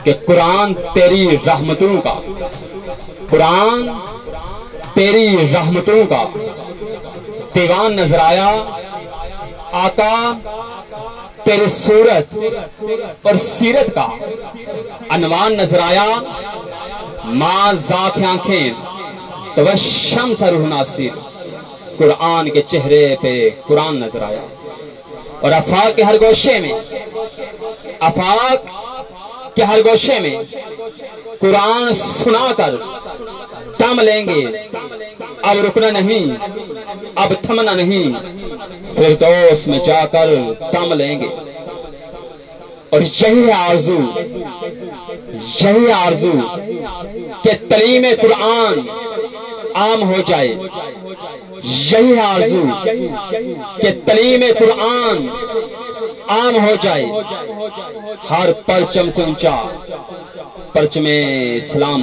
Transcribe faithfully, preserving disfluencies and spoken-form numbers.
कि कुरान तेरी रहमतों का, कुरान तेरी रहमतों का दीवान नजर आया। आका तेरी सूरत और सीरत का अनवान नजर आया। माँ जाख आंखें तो वह शम्स रूह नासिर, कुरान के चेहरे पे कुरान नजर आया। और आफाक के हर गोशे में, आफाक के हर गोशे में कुरान सुनाकर दम लेंगे। अब रुकना नहीं, अब थमना नहीं, फिरदौस में जाकर दम लेंगे। और यही आरज़ू, यही आरज़ू कि तलीम कुरान आम हो जाए, यही आरज़ू कि तलीम कुरान आम हो जाए। हर परचम से ऊंचा परचमे इस्लाम